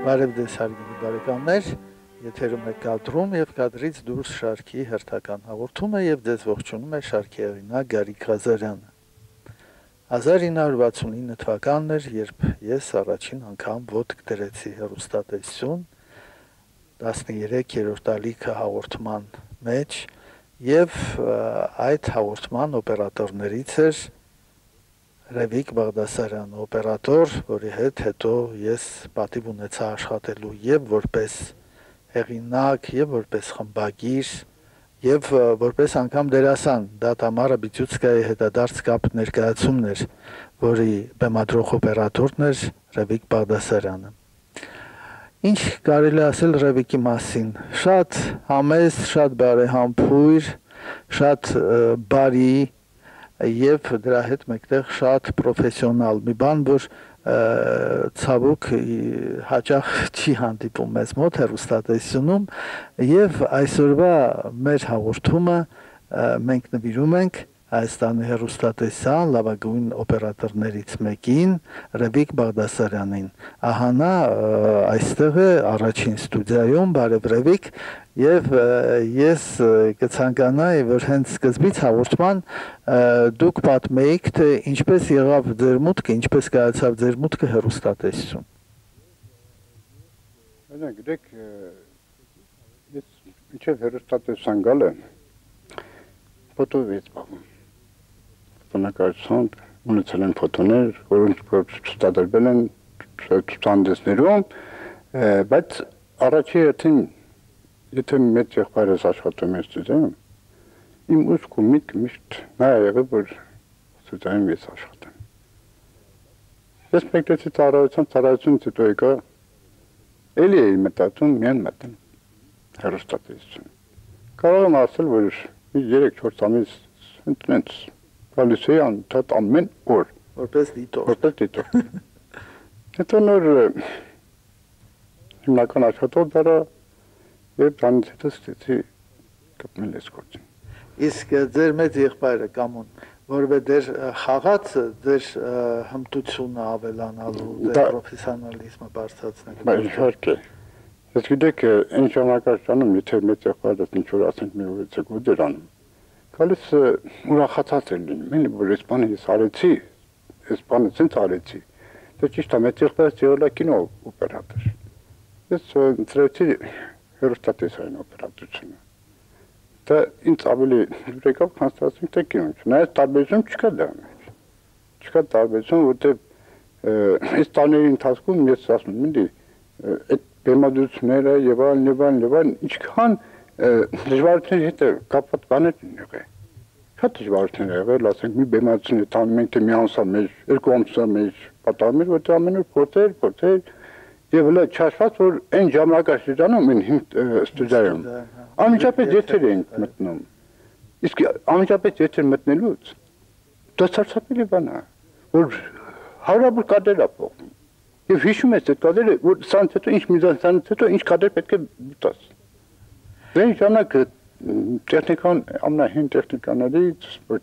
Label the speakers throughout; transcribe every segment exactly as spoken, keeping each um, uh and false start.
Speaker 1: Բարև ձեզ հարգելի բարեկամներ, եթերում է կադրում եւ կադրից դուրս շարքի հերթական հաղորդումը եւ ձեզ ողջունում է շարքի հեղինակ Գարիկ Ղազարյանը։ հազար ինը հարյուր վաթսունինը թվականն էր, երբ ես առաջին անգամ ոտք դրեցի հեռուստատեսություն տասներեքերորդ ալիքը հաղորդման մեջ եւ այդ հաղորդման օպերատորներից էր Ռևիկ Բաղդասարյան, օպերատոր, որի հետ հետո ես պատիվ ունեցա աշխատելու եւ որպես հեղինակ, եւ որպես խմբագիր, եւ որպես անգամ դերասան։ Դա Տամարա Բիծուցկայի հետադարձ կապ ներկայացումն էր, որի բեմադրող օպերատորն էր Ռևիկ Բաղդասարյանը։ Ինչ կարելի ասել Ռևիկի մասին։ Շատ համեստ, շատ բարեհամբույր, շատ բարի եւ դրա հետ մեկտեղ շատ պրոֆեսիոնալ մի բան, որ ցավոք հաճախ չի հանդիպում մեզ մոտ հեռուստատեսությունում եւ այսօրվա մեր հաղորդումը մենք նվիրում ենք Հայաստանի հեռուստատեսության լավագույն օպերատորներից մեկին Ռևիկ Բաղդասարյանին։ Ահա նա այստեղ է առաջին ստուդիայում, բարև Ռևիկ, եւ ես կցանկանայի, որ հենց սկզբից հաղորդման դուք պատմեիք, թե ինչպես եղավ ձեր մուտքը, ինչպես կայացավ ձեր մուտքը հեռուստատեսություն։
Speaker 2: Այո, գիտեք, ես ինչեւ հեռուստատեսության գալը ֆոտոյից բաղում։ Ֆոտոնակարչությամբ ունեցել են ֆոտոներ, որոնք ցուցադրվել են ցուցահանդեսներում, բայց առաջի հերթին եթե մեծ եղբայրս աշխատում է ստուդիայում, իմ ուզքը միտքը միշտ նա է եղել, որ ստուդիայում ես աշխատեմ։ Ես մեկտեցի ծառայության, ծառայությունից հետո եկա, էլի էի մտածում, միայն մտեմ հեռուստատեսություն։ Կարող եմ ասել, որ երեք-չորս ամիս ընտրենց գալիս էի անընդհատ ամեն օր,
Speaker 1: որպես դիտող։
Speaker 2: Որպես դիտող։ Հետո նոր հիմնական աշխատող դարա եւ դրանից հետո սկսեցի կապնել այս գործին։
Speaker 1: Իսկ ձեր մեծ եղբայրը Կամոն, որովհետեւ դեր խաղաց ձեր հմտությունը ավելանալու, ձեր պրոֆեսիոնալիզմը բարձրացնելու։
Speaker 2: Բայց իհարկե, ես գիտեք, այն ժամանակաշրջանում, եթե մեծ եղբայրս ինչ-որ ասենք մի ուղիցը գոդեր անում, գալիս ուրախացած էր լինում, մենի որ այս բանը ես արեցի, այս բանը ցենց արեցի։ Դա ճիշտ է, մեծ եղբայրս եղել է կինո օպերատոր։ Ես ընտրեցի հեռուստատեսային օպերատորությունը։ Դա ինձ ավելի դուր եկավ, քան ստացվենք թե կինոն։ Նայած տարբերություն չկա դրա մեջ։ Չկա տարբերություն, որտեղ այս տարիների ընթացքում ես ասում եմ, ինձ այդ բեմադրությունները եւ այլն եւ այլն եւ այլն ինչքան դժվարությունների հետ կապված բաներ են եղել։ Շատ դժվարություններ եղել, ասենք մի բեմադրություն է տանում ենք թե մի ամսա մեջ, երկու ամսա մեջ պատահում էր, որտեղ ամեն օր փորձեր, փորձեր եւ հələ չհաշված որ այն ժամանակաշրջանում այն ստուդիայում անմիջապես եթեր էինք մտնում։ Իսկ անմիջապես եթեր մտնելուց դա ցածրապելի բան է, որ հարյուրավոր կադրեր է փոխվում։ Եվ հիշում ես այդ կադրերը, որ սրանից հետո ինչ միզանսանից հետո ինչ կադրեր պետք է դիտես։ Դե ժամանակ տեխնիկան ամենահին տեխնիկաներից ոչ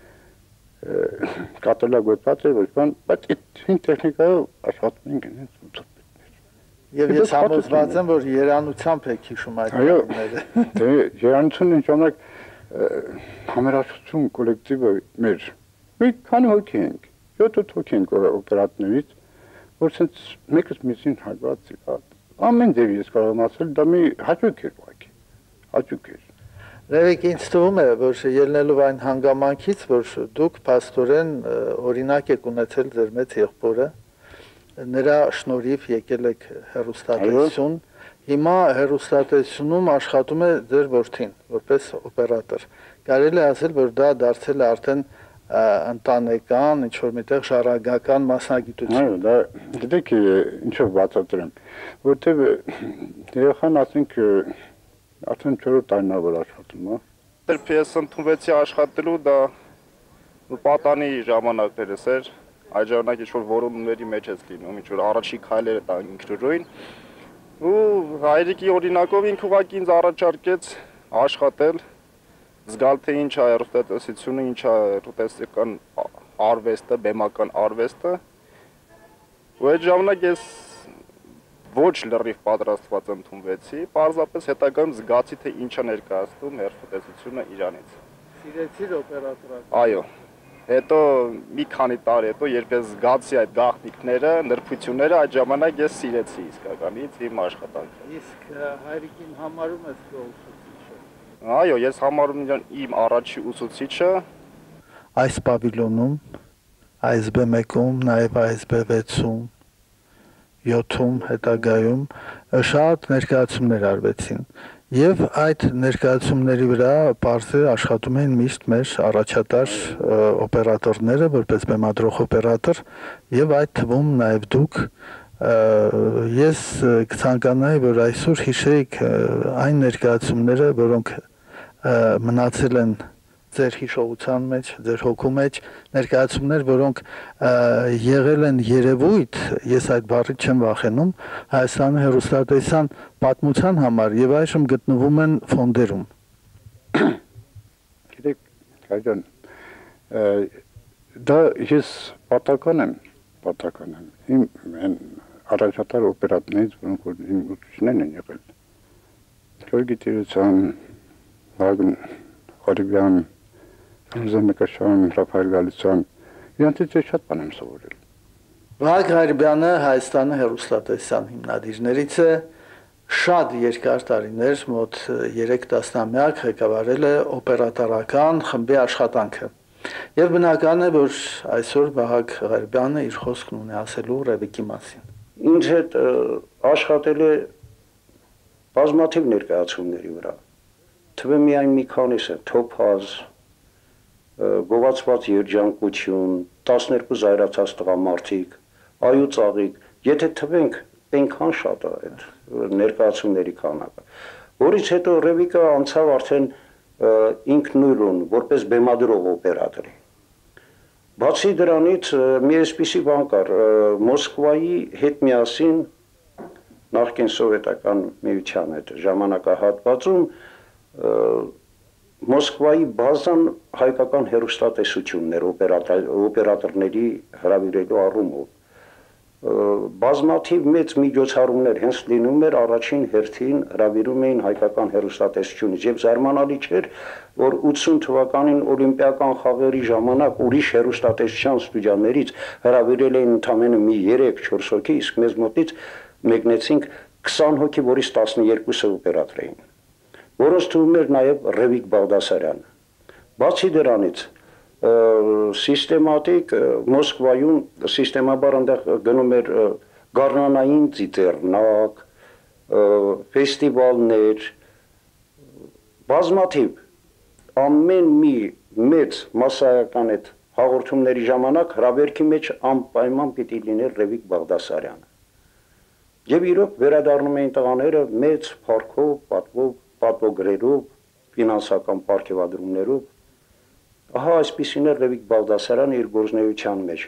Speaker 2: կատալոգված էր ոչ բան, բայց այդ հին տեխնիկայով աշխատում ենք հենց ուսուցիչներ։
Speaker 1: Եվ ես համոզված եմ, որ երանությամբ եք հիշում այդ բաները։
Speaker 2: Դե երանությունը այն ժամանակ համերաշխություն կոլեկտիվը մեր մի քանի հոգի ենք, յոթ հոգի ենք օպերատորներից, որ ցենց մեկս մյուսին հարված է։ Ամեն դեպի ես կարող եմ ասել, դա մի հաճույք էր ուղղակի։ Հաճույք էր։
Speaker 1: Ռևիկ, ինձ թվում է, որ ելնելով այն հանգամանքից, որ դուք փաստորեն օրինակ եք ունեցել ձեր մեծ եղբորը, նրա շնորհիվ եկել եք հեռուստատեսություն, հիմա հեռուստատեսությունում աշխատում է ձեր որդին, որպես օպերատոր։ Կարելի է ասել, որ դա դարձել է արդեն ընտանեկան, ինչ-որ միտեղ շարակական մասնագիտություն։
Speaker 2: Այո, դա գիտեք ինչով բացատրեմ, որտեվ երեխան ասենք արդեն չորրորդ տարին է որ աշխատում է։
Speaker 3: Երբ ես ընդունվեցի աշխատելու, դա պատանի ժամանակներս էր, այդ ժամանակ ինչ-որ որոնումների մեջ ես լինում, ինչ-որ առաջի քայլերը տան ինքնուրույն, ու հայրիկի օրինակով ինքը ուղղակի ինձ առաջարկեց աշխատել, զգալ թե ինչ է հեռուստատեսությունը, ինչ է հեռուստատեսական արվեստը, բեմական արվեստը, ու այդ ժամանակ ես ոչ լրիվ պատրաստված ընդունվեցի, պարզապես հետագայում զգացի, թե ինչ է ներկայացնում հերթուտեսությունը Իրանից։
Speaker 1: Սիրեցիր օպերատորը։
Speaker 3: Այո։ Հետո մի քանի տարի հետո, երբ ես զգացի այդ գաղտնիքները, նրբությունները, այդ ժամանակ ես սիրեցի իսկականից իմ աշխատանքը։
Speaker 1: Իսկ հայրիկին համարում ես քո ուսուցիչը։
Speaker 3: Այո, ես համարում եմ իմ առաջի ուսուցիչը։
Speaker 1: Այս պավիլոնում, այս բի մեկում, նաև այս բի վեցում, յոթում հետագայում շատ ներկայացումներ արվեցին եւ այդ ներկայացումների վրա պարզե աշխատում են միշտ մեր առաջատար օպերատորները որպես բեմադրող օպերատոր եւ այդ թվում նաև դուք ես կցանկանայի որ այսօր հիշեիք այն ներկայացումները որոնք մնացել են ձեր հիշողության մեջ, ձեր հոգու մեջ ներկայացումներ, որոնք եղել են երևույթ, ես այդ բառից չեմ վախենում, Հայաստանի հեռուստատեսության պատմության համար եւ այժմ գտնվում են ֆոնդերում։
Speaker 2: Գիտեք, Հայրան, դա ես պատական եմ, պատական եմ։ Իմ առաջատար օպերատորներից, որոնք որ իմ ուսուցիչներն են եղել։ Գորգիտիրության, Վագն Արիբյան Զամեկաշան, Ռաֆայել Գալստյան, իրանցից շատ բան եմ սովորել։
Speaker 1: Վահագն Արիբյանը Հայաստանի հեռուստատեսության հիմնադիրներից է, շատ երկար տարիներ, մոտ երեք տասնամյակ ղեկավարել է օպերատորական խմբի աշխատանքը։ Եվ բնական է, որ այսօր Վահագն Արիբյանը իր խոսքն ունի ասելու Ռևիկի մասին։
Speaker 4: Ինձ հետ աշխատել է բազմաթիվ ներկայացումների վրա։ Թվում միայն մի քանիսը, Թոփազ, Գովացված երջանկություն, տասներկու զայրացած տղամարդիկ, Այու ծաղիկ, եթե թվենք այնքան շատ է այդ ներկայացումների քանակը, որից հետո Ռևիկը անցավ արդեն ինքնուրույն, որպես բեմադրող օպերատոր։ Բացի դրանից մի այսպիսի բան կար, Մոսկվայի հետ միասին նախկին սովետական միության հետ ժամանակահատվածում Մոսկվայի բազան հայկական հեռուստատեսություններ օպերատորների հրավիրելու առումով բազմաթիվ մեծ միջոցառումներ հենց լինում էր առաջին հերթին հրավիրում էին հայկական հեռուստատեսությունից եւ զարմանալի չէր որ ութսուն թվականին օլիմպիական խաղերի ժամանակ ուրիշ հեռուստատեսության ստուդիաներից հրավիրել էին ընդամենը մի երեք չորս հոգի իսկ մեզ մոտից մեկնեցինք քսան հոգի որից տասներկուսը օպերատոր էին որոնց թվում էր նաև Ռևիկ Բաղդասարյանը։ Բացի դրանից սիստեմատիկ Մոսկվայում սիստեմաբար այնտեղ գնում էր գարնանային ծիծեռնակ, ֆեստիվալներ, բազմաթիվ ամեն մի մեծ մասսայական այդ հաղորդումների ժամանակ հրավերքի մեջ անպայման պիտի լիներ Ռևիկ Բաղդասարյանը։ Եվ իրոք վերադառնում էին տղաները մեծ փառքով, պատվով պատվոգրերով, ֆինանսական պարգևադրումներով, ահա այսպիսին է Ռևիկ Բաղդասարյանը իր գործունեության մեջ։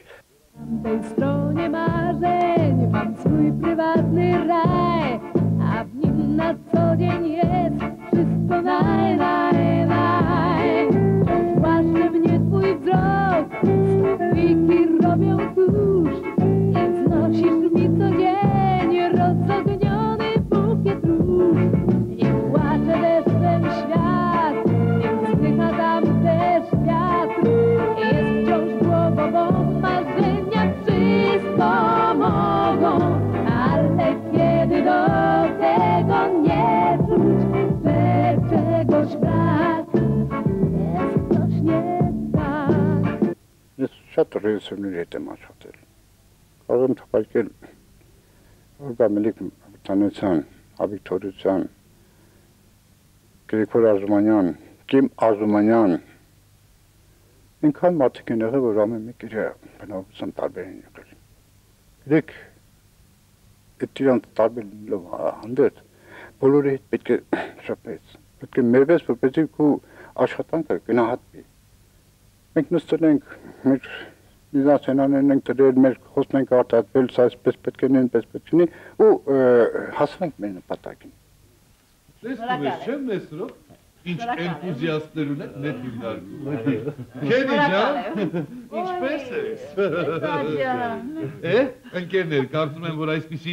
Speaker 2: Շատ ռեժիսորների հետ եմ աշխատել։ Կարող եմ թվարկել Օլգա Մելիք-Վրտանցյան, Ավիկ Թորոսյան, Գրիգոր Ազումանյան, Կիմ Ազումանյան, ինքան մարդիկ են եղել, որ ամեն մեկ իր բնավորության տարբեր են եղել։ Գիտեք, այդ իրանց տարբեր լինելով հանդերձ, բոլորի հետ պետք է շփվես, պետք է մերվես, որպեսզի քո աշխատանքը գնահատվի։ Մենք նստել ենք, մեր միզանսցենաներն ենք դրել, մեր խոսքն ենք արտադրել, սա այսպես պետք է լինի, այնպես պետք է լինի, ու հասնենք մեր նպատակին։
Speaker 5: Տեսնում ես, չեմ Նեսրով, ինչ էնտուզիաստներ ունեք մեր հիմնարկում։ Քենի ջան, ինչպես ես։ Է, ընկերներ, կարծում եմ, որ այսպիսի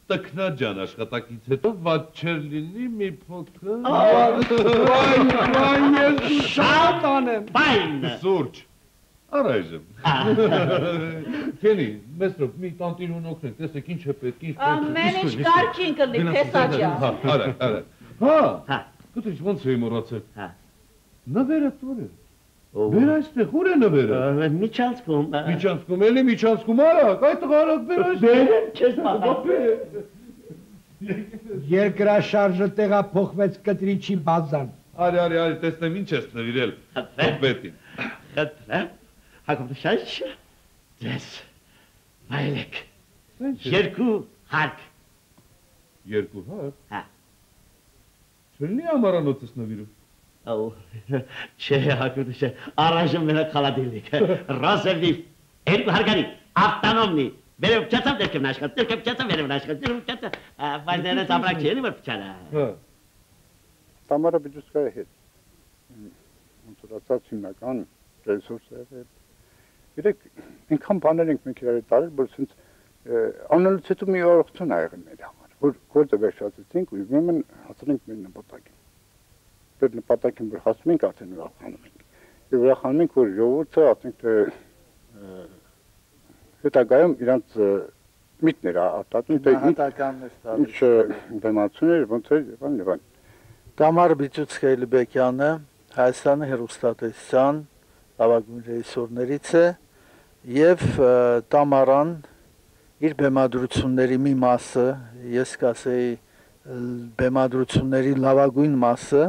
Speaker 5: տքնաջան աշխատակից հետո ված չեր լինի մի փոքր։
Speaker 6: Վայ, վայ, ես շատ անեմ։
Speaker 7: Բայն։
Speaker 5: Սուրճ։ Առայժմ։ Քենի, Մեսրոպ, մի տանտիրուն օգնեք, տեսեք ինչ է պետք, ինչ պետք։
Speaker 8: Ամեն ինչ կարգին կլինի, փեսաջա։
Speaker 5: Հա, արեք, արեք։ Հա։ Գիտես ոնց էի մոռացել։
Speaker 7: Հա։
Speaker 5: Նվերը տորը։ Բեր այստեղ, ուր է նվերը։
Speaker 7: Միջանցքում։
Speaker 5: Միջանցքում, էլի միջանցքում արակ, այդ տղարակ բեր այստեղ։
Speaker 7: Բեր, չես պատահ։
Speaker 6: Երկրաշարժը տեղափոխվեց կտրիչի բազան։
Speaker 5: Արի, արի, արի, տեսնեմ ինչ ես նվիրել։ Հոբետին։
Speaker 7: Խնդրեմ, Հակոբ Շայչ, ձեզ վայելեք։ Երկու հարկ։
Speaker 5: Երկու հարկ։
Speaker 7: Հա։
Speaker 5: Չլինի ամառանոցս նվիրում։
Speaker 7: Ո, չէ, Հակոբ Շայչ, առայժմ մենակ խալադիրնիկ։ Ռազելնի, երկու հարգանի, ավտոնոմնի։ Վերև չացավ դերքեմ նաշխատ, դերքեմ չացավ վերև նաշխատ, դերքեմ չացավ, բայց դերս ամրակ չի էլի որ պչարա։
Speaker 5: Հա։
Speaker 2: Տամարա Բիջուսկայի հետ, ոնցորացած հիմնական ռեսուրս է, իրեք ինքան բաներ ենք մենք իրար տարել, որ սենց անելուց հետո մի օրողություն ա եղել մեր համար, որ գործը վերջացեցինք ու ուրեմն հասել ենք մեր նպատակին։ Մեր նպատակին որ հասնում ենք, արդեն ուրախանում ենք։ Եվ ուրախանում ենք, որ ժողովուրդը ասենք հետագայում իրանց միտներ արտատում, թե ինչ բեմացուներ, ոնց էր և այն և այն։
Speaker 1: Տամար Բիջուցկայիլբեկյանը Հայաստանի հեռուստատեսության լավագույն ռեժիսորներից է և Տամարան իր բեմադրությունների մի մասը, ես կասեի բեմադրությունների լավագույն մասը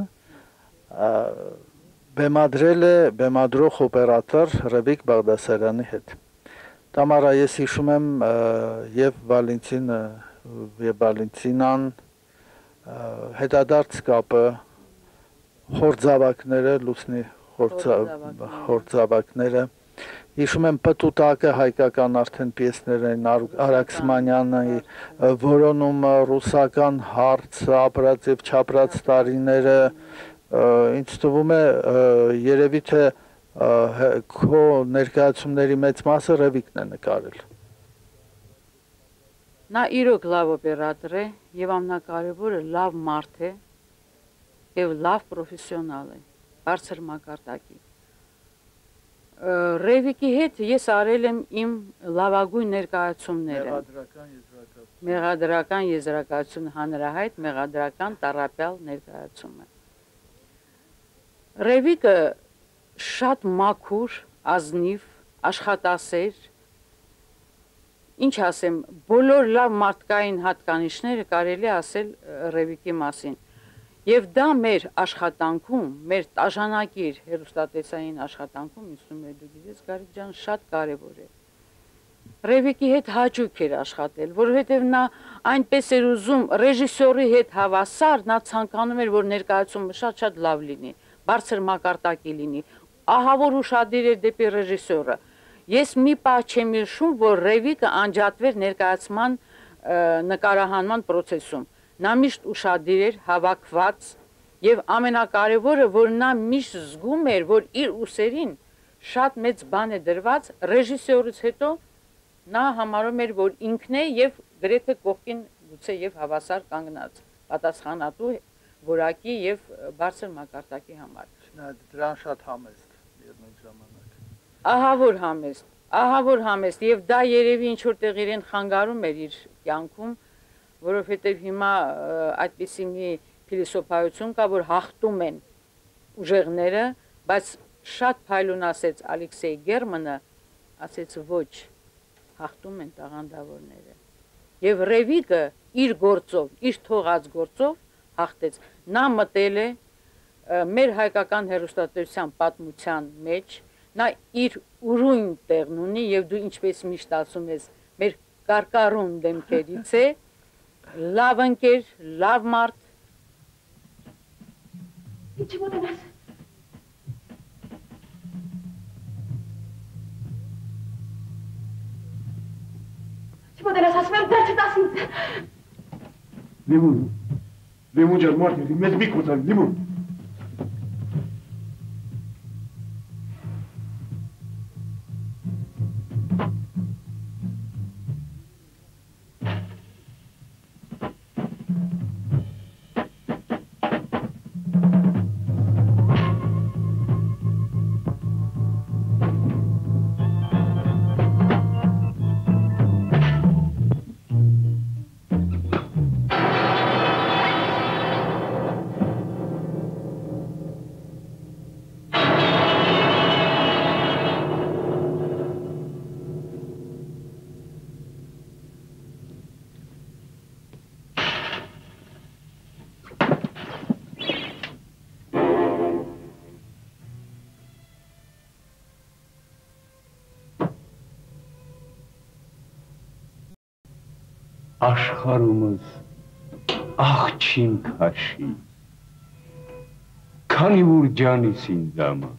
Speaker 1: բեմադրել է բեմադրող օպերատոր Ռևիկ Բաղդասարյանի հետ։ Տամարա, ես հիշում եմ և Վալենտինը և Վալենտինան հետադարձ կապը, խորձավակները, լուսնի խորձավակները, հիշում եմ պտուտակը հայկական արդեն պիեսներ են, Արաքս Մանյանի որոնումը, ռուսական հարց, ապրած և չապրած տարիները, ինձ թվում է երևի թե քո ներկայացումների մեծ մասը Ռևիկն է նկարել։
Speaker 8: Նա իրոք լավ օպերատոր է և ամենակարևորը լավ մարդ է և լավ պրոֆեսիոնալ է, բարձր մակարդակի։ Ռևիկի հետ ես արել եմ իմ լավագույն ներկայացումները։ Մեղադրական եզրակացություն հանրահայտ, մեղադրական տառապյալ ներկայացումը։ Ռևիկը շատ մաքուր, ազնիվ, աշխատասեր, ինչ ասեմ, բոլոր լավ մարդկային հատկանիշները կարելի ասել Ռևիկի մասին։ Եվ դա մեր աշխատանքում, մեր տաժանակիր հեռուստատեսային աշխատանքում, ինձ դու գիտես, Գարիկ ջան, շատ կարևոր է։ Ռևիկի հետ հաճույք էր աշխատել, որովհետև նա այնպես էր ուզում ռեժիսորի հետ հավասար, նա ցանկանում էր, որ ներկայացումը շատ-շատ լավ լինի, բարձր մակարդակի լինի, ահավոր ուշադիր էր դեպի ռեժիսորը։ Ես մի պահ չեմ հիշում, որ Ռևիկը անջատվեր ներկայացման նկարահանման պրոցեսում։ Նա միշտ ուշադիր էր, հավաքված և ամենակարևորը, որ նա միշտ զգում էր, որ իր ուսերին շատ մեծ բան է դրված, ռեժիսորից հետո նա համարում էր, որ ինքն է և գրեթե կողքին գուցե և հավասար կանգնած, պատասխանատու որակի և բարձր մակարդակի համար։
Speaker 1: Դրան շատ համեստ միևնույն ժամանակ։
Speaker 8: Ահավոր համեստ, ահավոր համեստ և դա երևի ինչ-որ իրեն խանգարում էր իր կյանքում, որովհետև հիմա այդպիսի մի փիլիսոփայություն կա, որ հաղթում են ուժեղները, բայց շատ փայլուն ասեց Ալեքսեյ Գերմանը, ասեց ոչ, հաղթում են տաղանդավորները։ Եվ Ռևիկը իր գործով, իր թողած գործով հաղթեց։ Նա մտել է մեր հայկական հեռուստատեսության պատմության մեջ, նա իր ուրույն տեղն ունի և դու ինչպես միշտ ասում ես, մեր կարկառուն դեմքերից է, լավ ընկեր, լավ մարդ։
Speaker 9: Ինչի մոտենաս։ Ինչի մոտենաս, ասում եմ դեր չտաս ինձ։
Speaker 6: Լիմուն, լիմուն ջան մարդ երի, մեզ մի կոծան, լիմուն։
Speaker 10: Աշխարհումս աղջին քաշի քանի որ ջանիս ինձ համար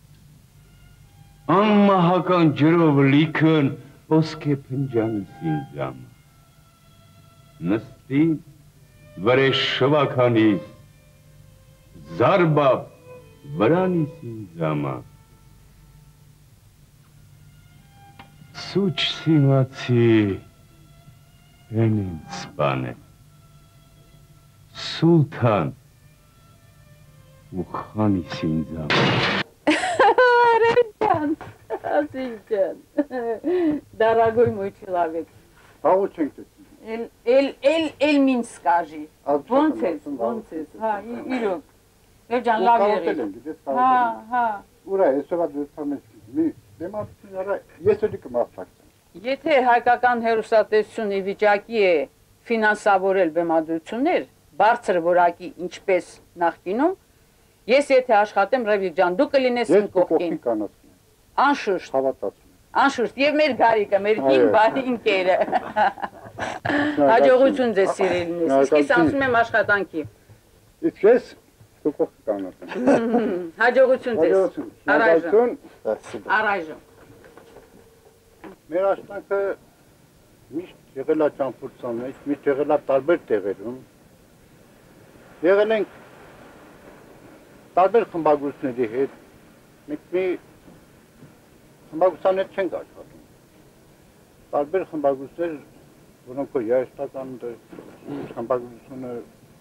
Speaker 10: անմահական ջրով լիքն ոսկե փնջանիս ինձ համար նստի վրեժ շվականիս զարբավ վրանիս ինձ համար սուչ սիմացի են ինձ սպանել Սուլթան ու խանիս ինձ համար
Speaker 8: Ребят, Асинчан, дорогой мой человек.
Speaker 2: А вот что это?
Speaker 8: Эль, эль, эль, эль мин скажи. Вонцес, вонцес. Ha, ирок. Ребят, лавери. Ha, ha.
Speaker 2: Ура, если вас самое ми, դեմացիները ես էլի կմասնակցեմ։
Speaker 8: Եթե հայկական հերոստատեսությունը վիճակի է ֆինանսավորել բեմադրություններ, բարձր որակի ինչպես նախկինում, ես եթե աշխատեմ Ռևիկ ջան, դու կլինես իմ կողքին։ Անշուշտ։
Speaker 2: Հավատացում։
Speaker 8: Անշուշտ եւ մեր գարիկը, մեր հին բարի ինքերը։ Հաջողություն ձեզ սիրելիներս։ Իսկ ես ասում եմ աշխատանքի։
Speaker 2: Իսկ ես դու կողքի կանացեմ։
Speaker 8: Հաջողություն ձեզ։ Առայժմ։ Առայժմ։
Speaker 2: Մեր աշխատանքը միշտ եղել է ճամփորդության մեջ, միշտ եղել է տարբեր տեղերում։ Եղել ենք տարբեր խմբագրությունների հետ, մենք մի խմբագրության հետ չենք աշխատում։ Տարբեր խմբագրություններ, որոնք որ երաժշտական խմբագրությունը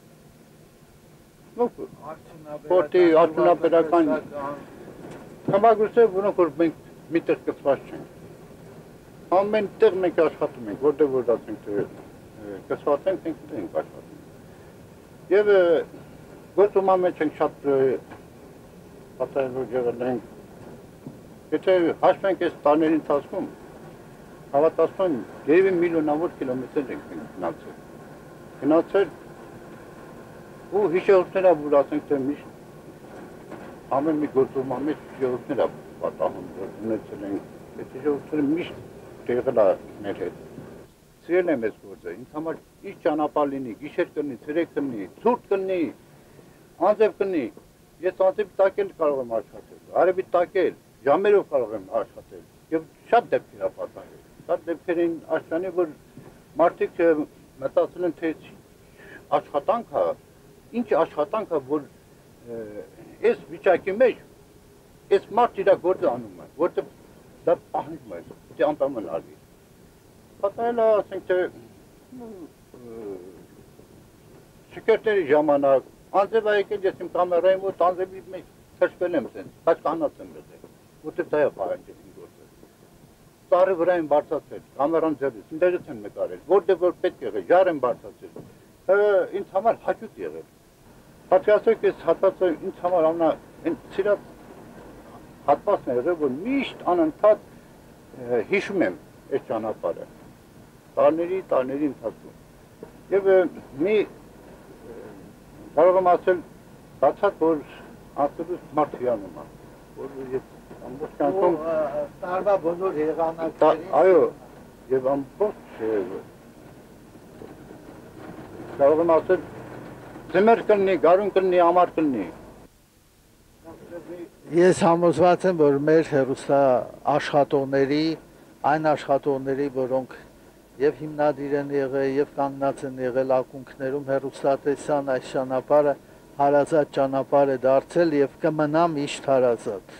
Speaker 2: Պորտի արդյունաբերական խմբագրություններ, որոնք որ մենք միտեղ կցված չենք։ Ամեն տեղ մենք աշխատում ենք, որտեղ որ ասենք թե կցված ենք, մենք ենք աշխատում։ Եվ գործումա մեջ ենք շատ պատահելով եղել ենք, եթե հաշվենք այս տարիների ընթացքում, հավատացնում երևի միլիոնավոր կիլոմետր ենք գնացել։ Գնացել ու հիշողությունները, որ ասենք թե միշտ ամեն մի գործումա մեջ հիշողությունները պատահում, որ ունեցել ենք, այդ հիշողությունները միշտ տեղել է մեր հետ։ Սիրել եմ այս գործը, ինձ համար ինչ ճանապարհ լինի, գիշեր կլինի, ցերեկ կլինի, ցուրտ կլինի, անձև կլինի, ես անձևի տակ էլ կարող եմ աշխատել, արևի տակ էլ, ժամերով կարող եմ աշխատել եւ շատ դեպքեր ա պատահել։ Շատ դեպքեր են աշխանի, որ մարդիկ մտածել են թե աշխատանքը, ինչ աշխատանքը, որ այս վիճակի մեջ այս մարդ իր գործը անում է, որտեղ դա պահանջում է, թե անպայման արվի։ Պատահել է, ասենք թե շքերթների ժամանակ, անձև է եկել ես իմ կամերային մոտ անձևի մեջ թրջվել եմ սենց, բայց կանած եմ եղել, որտեղ դա է պահանջել իմ գործը։ Ծառի վրա եմ բարձրացել, կամերան ձևից, ընդերից եմ նկարել, որտեղ որ պետք եղել, ժար եմ բարձրացել, ինձ համար հաճույք եղել։ Պատկերացրեք, այս հատվածը ինձ համար ամենա սիրած հատվածն է եղել, որ միշտ անընդհատ հիշում եմ այս ճանապարհը, տարիների, տարիների ընթացքում։ Եվ մի կարող եմ ասել, բացատ, որ անցելուց մարդ հիանում է, որ ես ամբողջ կյանքում
Speaker 1: տարվա բոլոր եղանակներին։
Speaker 2: Այո, եւ ամբողջ կարող եմ ասել, ձմեռ կլինի, գարուն կլինի, ամառ կլինի։
Speaker 1: Ես համոզված եմ, որ մեր հերոստա աշխատողների, այն աշխատողների, որոնք եւ հիմնադիր են եղել, եւ կանգնած են եղել ակունքներում, հերոստատեսան այս ճանապարհը հարազատ ճանապարհ է դարձել եւ կմնա միշտ հարազատ։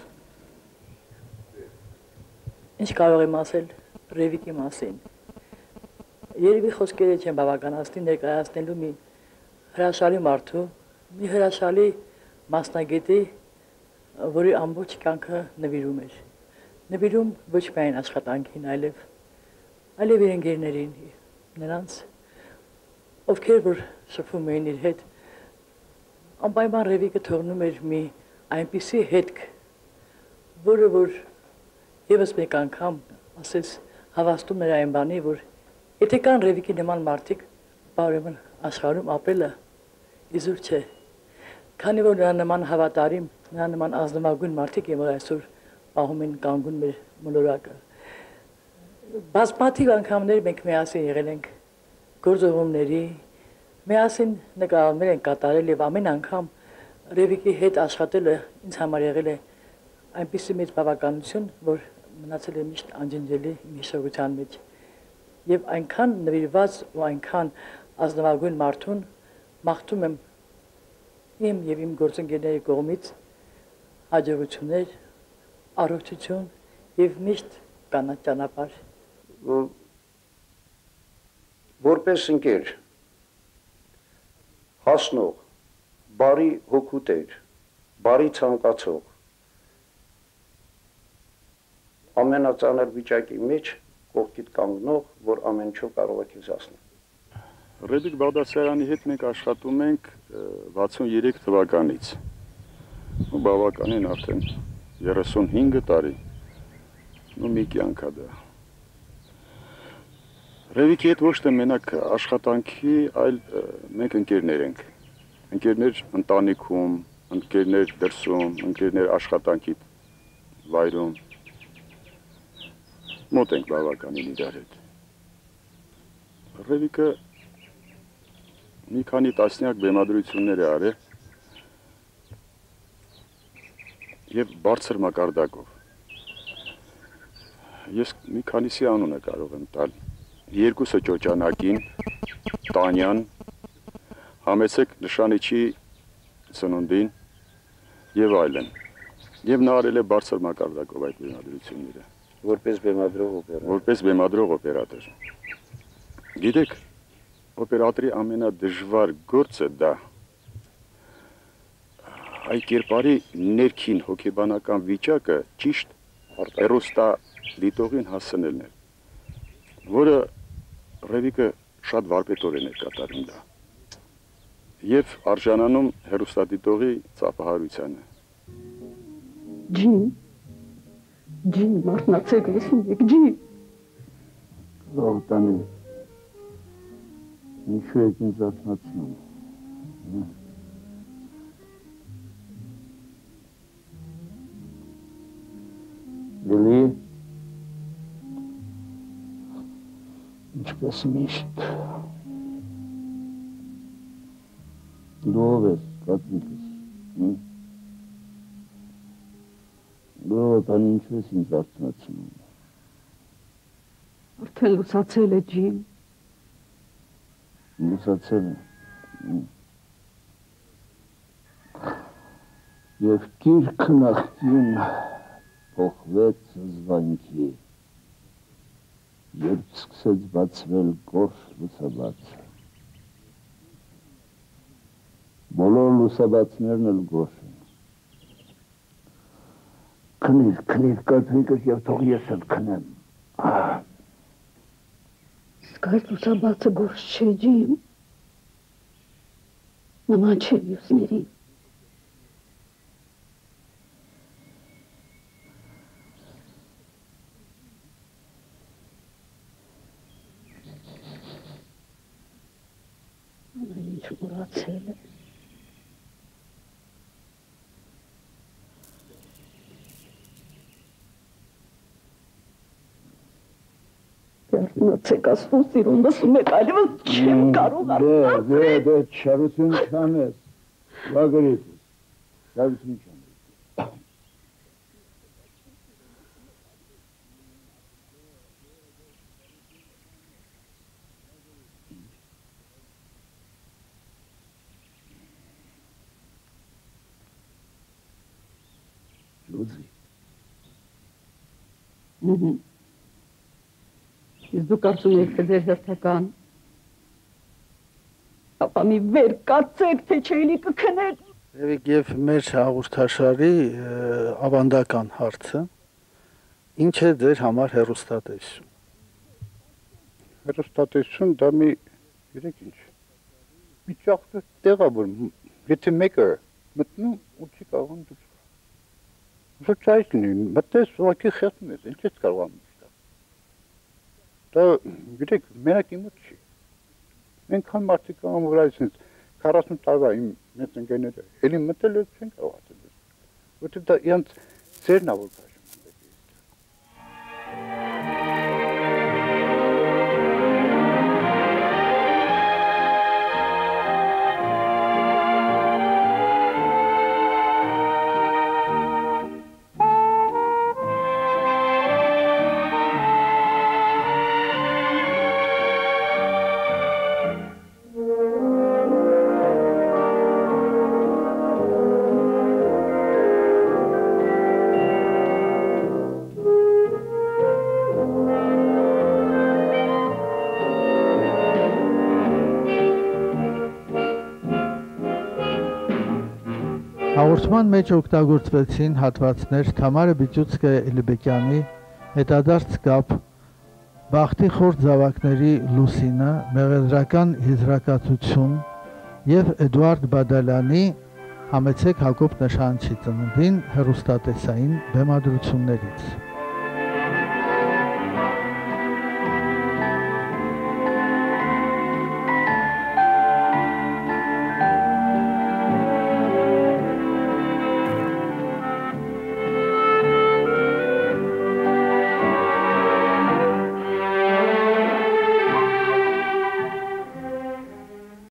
Speaker 11: Ինչ կարող եմ ասել Ռևիկի մասին։ Երևի խոսքերը չեն բավականացնի ներկայացնելու մի հրաշալի մարդու, մի հրաշալի մասնագետի, որի ամբողջ կյանքը նվիրում էր։ Նվիրում ոչ միայն աշխատանքին, այլև այլև իր ընկերներին, նրանց, ովքեր որ շփվում էին իր հետ, անպայման Ռևիկը թողնում էր մի այնպիսի հետք, որը որ եւս մեկ անգամ ասես հավաստում էր այն բանի, որ եթե կան Ռևիկի նման մարդիկ, բարեմն աշխարհում ապրելը իզուր չէ։ Քանի որ նրա նման հավատարիմ, նրա նման ազնվագույն մարդիկ եմ, որ այսօր պահում են կանգուն մեր մոլորակը։ Բազմաթիվ անգամներ մենք միասին եղել ենք գործողումների միասին նկարահանումներ են կատարել եւ ամեն անգամ Ռևիկի հետ աշխատելը ինձ համար եղել է այնպիսի մեծ բավականություն, որ մնացել է միշտ անջնջելի իմ հիշողության մեջ։ Եվ այնքան նվիրված ու այնքան ազնվագույն մարդուն մաղթում եմ իմ եւ իմ գործընկերների կողմից հաջողություններ, առողջություն եւ միշտ կանաչ ճանապարհ։
Speaker 4: Որպես ընկեր հասնող, բարի հոգուտեր, բարի ցանկացող ամենածանր վիճակի մեջ կողքիդ կանգնող, որ ամեն ինչով կարող է քեզ հասնել։
Speaker 2: Ռեդիկ Բաղդասարյանի հետ մենք աշխատում ենք վաթսուներեք թվականից։ Ու բավականին արդեն երեսունհինգ տարի։ Ու մի կյանք է դա։ Ռեդիկի հետ ոչ թե մենակ աշխատանքի, այլ մենք ընկերներ ենք։ Ընկերներ ընտանիքում, ընկերներ դրսում, ընկերներ աշխատանքի վայրում։ Մոտ ենք բավականին իրար հետ։ Ռևիկը մի քանի տասնյակ բեմադրություններ է արել եւ բարձր մակարդակով։ Ես մի քանիսի անունը կարող եմ տալ։ Երկուսը Ճոճանակին, Տանյան, Համեցեք Նշանիչի ծնունդին եւ այլն։ Եվ նա արել է բարձր մակարդակով այդ բեմադրությունները։
Speaker 4: Որպես բեմադրող օպերատոր։
Speaker 2: Որպես բեմադրող օպերատոր։ Գիտեք, օպերատորի ամենադժվար գործը դա այ կերպարի ներքին հոգեբանական վիճակը ճիշտ հեռուստա դիտողին հասցնելն է, որը Ռևիկը շատ վարպետորեն է կատարում դա եւ արժանանում հեռուստադիտողի ծափահարությանը։
Speaker 12: Ջին Ջին, մարտնացեք, լսում եք, ջին։
Speaker 10: Լավ տանի, ինչու եք ինձ արթնացնում։ Լիլի, ինչպես միշտ։ Դու ով ես, կատրիկս։ Բրոտան ինչու ես ինձ արթնացնում։
Speaker 12: Արդեն լուսացել է ջին։
Speaker 10: Լուսացել է։ Եվ կիրքը նախկին փոխվեց զվանքի, երբ սկսեց բացվել գորշ լուսաբացը։ Բոլոր լուսաբացներն էլ գորշ են։ Քնիր, քնիր, կատրիկս և թող ես էլ քնեմ։
Speaker 12: Իսկ այդ լուսաբացը գորշ չէ ջին։ Նման չէ մյուսներին։ Ամեն ինչ մոռացել է։ Արթնացեք, ասում սիրուն լսում եք, այլևս չեմ կարող արթնացել։
Speaker 10: Դե, դե, դե, չարություն չանես, վագրիպ, չարություն չանես։ Լուծի։
Speaker 12: Ահա։ Ես դու կարծում եք, թե ձեր հերթական, ապա մի վեր կացեք, թե չէլի կքնեք։
Speaker 1: Եվ և մեր հաղորդաշարի ավանդական հարցը, ինչ է ձեր համար հեռուստատեսություն։
Speaker 2: Հեռուստատեսություն դա մի, գիտեք ինչ, մի ճախտ տեղ է, որ եթե մեկը մտնում ու չի կարողանում դուրս գալ։ Ոչ այս լինի, մտես ուղղակի խեղդում ես, ինչ ես կարողանում։ Դա, գիտեք, մենակ իմոտ չի։ Ենքան մարդիկ կան, որ այսինց քառասուն տարվա իմ մեծ ընկերները էլի մտել է չեն կարողացել։ Որտեղ դա իրանց ծերն է որ քաշում։
Speaker 1: Հաղորդման մեջ օգտագործվեցին հատվածներ Թամարը Բիճուցկե Իլիբեկյանի հետադարձ կապ, Բախտի խորտ զավակների լուսինը, մեղեդրական եզրակացություն և Էդուարդ Բադալյանի համեցեք Հակոբ նշանչի ծննդին հեռուստատեսային բեմադրություններից։